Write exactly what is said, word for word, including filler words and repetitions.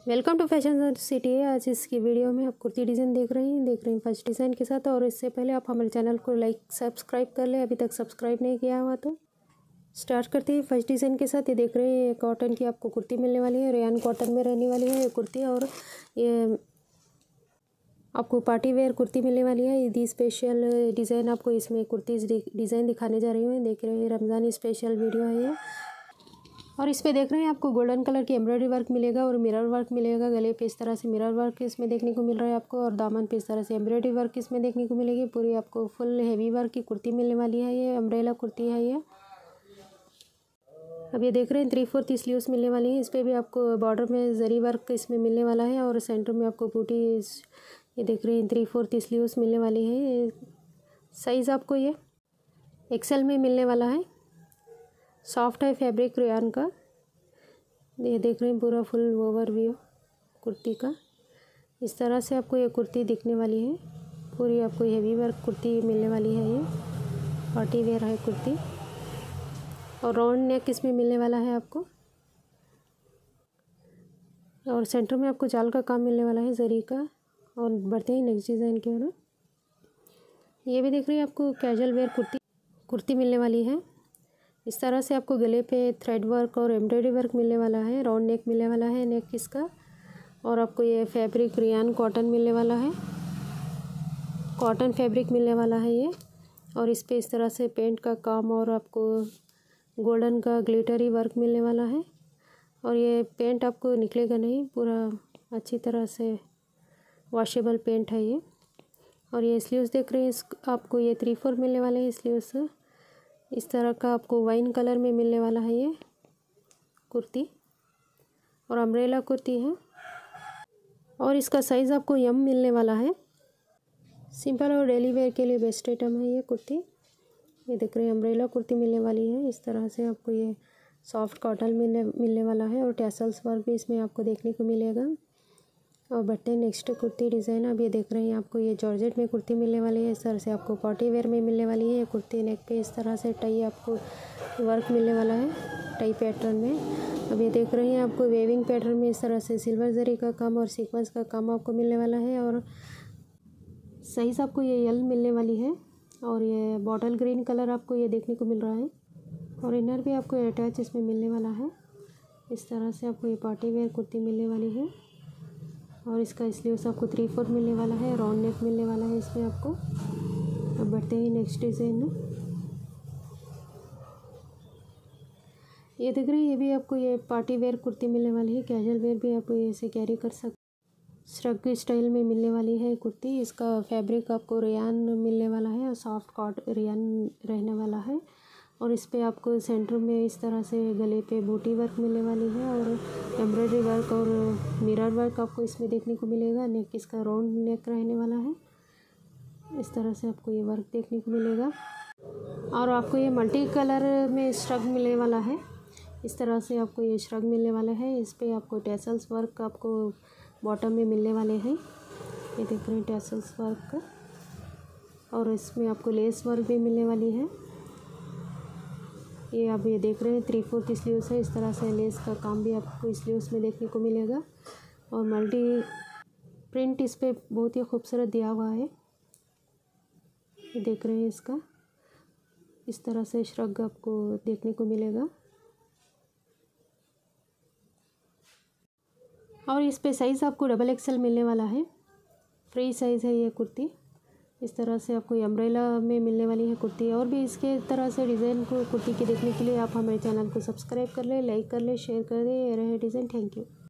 Welcome to fashion city है। आज इसकी वीडियो में आप कुर्ती डिज़ाइन देख रहे हैं देख रहे हैं फर्स्ट डिज़ाइन के साथ। और इससे पहले आप हमारे चैनल को लाइक सब्सक्राइब कर ले, अभी तक सब्सक्राइब नहीं किया हुआ तो स्टार्ट करते हैं फर्स्ट डिज़ाइन के साथ। ये देख रहे हैं कॉटन की आपको कुर्ती मिलने वाली है, रेयान कॉटन में रहने वाली है ये कुर्ती। और ये आपको पार्टी वेयर कुर्ती मिलने वाली है। यदि स्पेशल डिज़ाइन आपको इसमें कुर्ती डिज़ाइन दिखाने जा रही हूँ। देख रहे हैं रमज़ान स्पेशल वीडियो है ये। और इस पे देख रहे हैं आपको गोल्डन कलर की एम्ब्रॉयडरी वर्क मिलेगा और मिरर वर्क मिलेगा। गले पे इस तरह से मिरर वर्क इसमें देखने को मिल रहा है आपको, और दामन पे इस तरह से एम्ब्रॉयडरी वर्क इसमें देखने को मिलेगी। पूरी आपको फुल हेवी वर्क की कुर्ती मिलने वाली है। ये अम्ब्रेला कुर्ती है ये। अब ये देख रहे हैं थ्री फोर्थ स्लीव्स मिलने वाली है। इस पर भी आपको बॉर्डर में जरी वर्क इसमें मिलने वाला है और सेंटर में आपको बूटी, ये देख रहे हैं थ्री फोर्थ स्लीव्स मिलने वाली है। साइज़ आपको ये एक्सेल में मिलने वाला है। सॉफ्ट है फैब्रिक रेयान का। ये देख रहे हैं पूरा फुल ओवरव्यू कुर्ती का। इस तरह से आपको ये कुर्ती दिखने वाली है। पूरी आपको हेवी वर्क कुर्ती मिलने वाली है। ये पार्टी वेयर है कुर्ती और राउंड नेक इसमें मिलने वाला है आपको। और सेंटर में आपको जाल का काम मिलने वाला है जरी का। और बढ़ते हैं नेक्स्ट डिज़ाइन की ओर। ये भी देख रहे हैं आपको कैजुअल वेयर कुर्ती कुर्ती मिलने वाली है। इस तरह से आपको गले पे थ्रेड वर्क और एम्ब्रॉयडरी वर्क मिलने वाला है। राउंड नेक मिलने वाला है नेक इसका। और आपको ये फैब्रिक रेयान कॉटन मिलने वाला है, कॉटन फैब्रिक मिलने वाला है ये। और इस पे इस तरह से पेंट का काम और आपको गोल्डन का ग्लिटरी वर्क मिलने वाला है। और ये पेंट आपको निकलेगा नहीं, पूरा अच्छी तरह से वॉशेबल पेंट है ये। और ये स्लीव्स देख रहे हैं इस आपको ये थ्री फोर मिलने वाले हैं स्लीव्स। इस तरह का आपको वाइन कलर में मिलने वाला है ये कुर्ती और अम्ब्रेला कुर्ती है। और इसका साइज़ आपको यम मिलने वाला है। सिंपल और डेली वेयर के लिए बेस्ट आइटम है ये कुर्ती। ये देख रहे हैं अम्ब्रेला कुर्ती मिलने वाली है। इस तरह से आपको ये सॉफ्ट कॉटन मिलने मिलने वाला है और टैसल्स वर्क भी इसमें आपको देखने को मिलेगा। और बढ़ते हैं नेक्स्ट कुर्ती डिज़ाइन। अब ये देख रहे हैं आपको ये जॉर्जेट में कुर्ती मिलने वाली है। इस तरह से आपको पार्टी वेयर में मिलने वाली है ये कुर्ती। नेक पे इस तरह से टाई आपको वर्क मिलने वाला है टाई पैटर्न में। अब ये देख रहे हैं आपको वेविंग पैटर्न में इस तरह से सिल्वर जरी का काम और सीक्वेंस का काम आपको मिलने वाला है। और साइज़ आपको ये यल मिलने वाली है। और ये बॉटल ग्रीन कलर आपको ये देखने को मिल रहा है। और इनर भी आपको अटैच इसमें मिलने वाला है। इस तरह से आपको ये पार्टी वेयर कुर्ती मिलने वाली है। और इसका स्लीव्स आपको थ्री फोर मिलने वाला है, राउंड नेक मिलने वाला है इसमें आपको। अब बढ़ते हैं नेक्स्ट डिज़ाइन। ये देख रहे हैं ये भी आपको ये पार्टी वेयर कुर्ती मिलने वाली है। कैजुअल वेयर भी आप इसे कैरी कर सकते, श्रग स्टाइल में मिलने वाली है कुर्ती। इसका फैब्रिक आपको रेयान मिलने वाला है और सॉफ्ट कॉट रेयान रहने वाला है। और इस पे आपको सेंटर में इस तरह से गले पे बूटी वर्क मिलने वाली है और एम्ब्रॉयडरी वर्क और मिरर वर्क आपको इसमें देखने को मिलेगा। नेक इसका राउंड नेक रहने वाला है। इस तरह से आपको ये वर्क देखने को मिलेगा। और आपको ये मल्टी कलर में श्रग मिलने वाला है। इस तरह से आपको ये श्रग मिलने वाला है। इस पर आपको टैसल्स वर्क आपको बॉटम में मिलने वाले हैं। ये देख रहे हैं टैसल्स वर्क का। और इसमें आपको लेस वर्क भी मिलने वाली है। ये आप ये देख रहे हैं थ्री फोर्थ स्लीव्स है। इस तरह से लेस का काम भी आपको स्लीव्स में देखने को मिलेगा। और मल्टी प्रिंट इस पर बहुत ही खूबसूरत दिया हुआ है। ये देख रहे हैं इसका इस तरह से श्रग आपको देखने को मिलेगा। और इस पे साइज़ आपको डबल एक्सेल मिलने वाला है। फ्री साइज़ है ये कुर्ती। इस तरह से आपको अम्ब्रेला में मिलने वाली है कुर्ती। और भी इसके तरह से डिज़ाइन को कुर्ती के देखने के लिए आप हमारे चैनल को सब्सक्राइब कर ले, लाइक कर ले, शेयर कर दे। ये रहे डिज़ाइन। Thank you.